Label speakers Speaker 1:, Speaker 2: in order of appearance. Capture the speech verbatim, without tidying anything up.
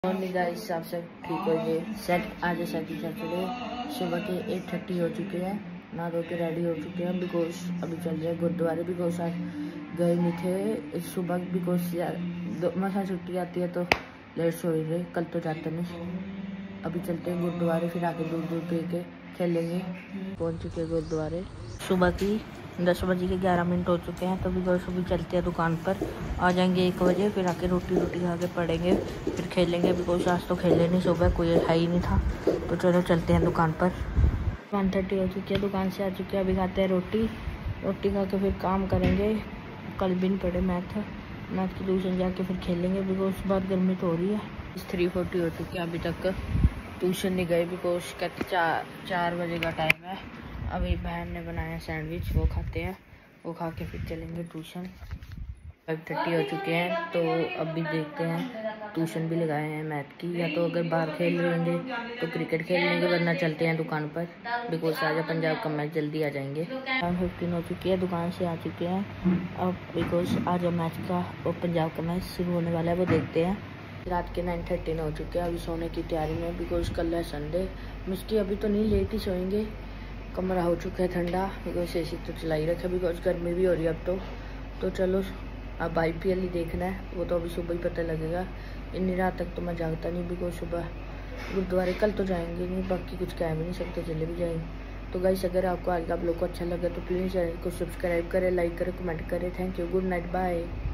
Speaker 1: Morning guys, आप सब ठीक हो गए। सेट आज सेकंड सैटरडे सुबह के एट थर्टी हो चुके हैं। नहा धो के रेडी हो चुके हैं बिकॉज अभी चल रहे हैं गुरुद्वारे। बिकॉज आज गए नहीं थे इस सुबह बिकॉज मसा छुट्टी आती है तो लेट सो ही रहे। कल तो जाते नहीं। अभी चलते हैं गुरुद्वारे, फिर आके दूध दूध पी के खेलेंगे। पहुँच चुके हैं गुरुद्वारे। सुबह की दस बजे के ग्यारह मिनट हो चुके हैं तो बिकॉज अभी चलते हैं दुकान पर। आ जाएंगे एक बजे, फिर आके रोटी रोटी खा के पढ़ेंगे, फिर खेलेंगे। बिकॉज आज तो खेले नहीं, सुबह कोई है ही नहीं था। तो चलो चलते हैं दुकान पर। वन थर्टी हो चुकी है, दुकान से आ चुके हैं। अभी खाते हैं रोटी। रोटी खा के फिर काम करेंगे। कल भी नहीं पढ़े मैथ मैथ की ट्यूशन जाके फिर खेलेंगे। बिकॉज बहुत गर्मी तो हो रही है। थ्री फोर्टी हो चुकी है, अभी तक ट्यूशन नहीं गए बिकॉज कहते चार चार बजे का टाइम है। अभी बहन ने बनाया सैंडविच, वो खाते हैं। वो खा के फिर चलेंगे ट्यूशन। फाइव थर्टी हो चुके हैं तो अभी देखते हैं। ट्यूशन भी लगाए हैं मैथ की, या तो अगर बाहर खेल लेंगे तो क्रिकेट खेल लेंगे, वरना चलते हैं दुकान पर। बिकॉज आज पंजाब का मैच जल्दी आ जाएंगे। फाइव फिफ्टीन हो चुकी है, दुकान से आ चुके हैं अब। बिकॉज आज मैच का और पंजाब का मैच शुरू होने वाला है, वो देखते हैं। रात के नाइन थर्टीन हो चुके हैं, अभी सोने की तैयारी में। बिकॉज कल है संडे। मिस्टी अभी तो नहीं, लेट ही सोएंगे। कमरा हो चुका है ठंडा बिकॉज ए सी तो चलाई रखा, बिकॉज गर्मी भी हो रही है अब तो। तो चलो अब आई पी एल ही देखना है, वो तो अभी सुबह ही पता लगेगा। इतनी रात तक तो मैं जागता नहीं बिकॉज सुबह गुरुद्वारे कल तो जाएंगे नहीं, बाकी कुछ कह भी नहीं सकते, चले भी जाएंगे। तो गाइस, अगर आपको आज का आप लोग को अच्छा लगे तो प्लीज़ चैनल को सब्सक्राइब करें, लाइक करें, कमेंट करें। Thank you, good night, bye.